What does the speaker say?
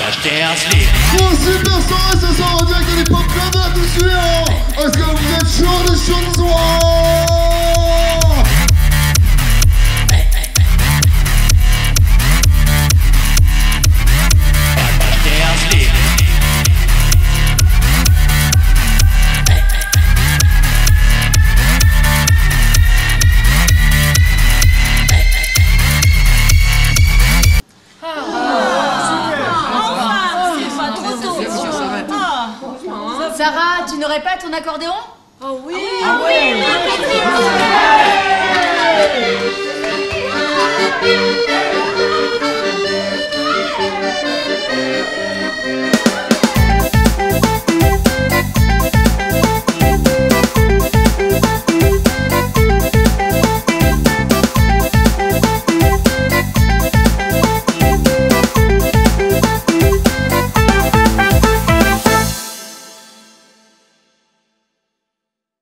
acheter un slip. Oh, super soirée ce soir, on dirait qu'il y a des pop plein de tout suivant. Est-ce que vous êtes chaud de soir? Acheter un slip. Sarah, tu n'aurais pas ton accordéon? Oh oui. Ah oui.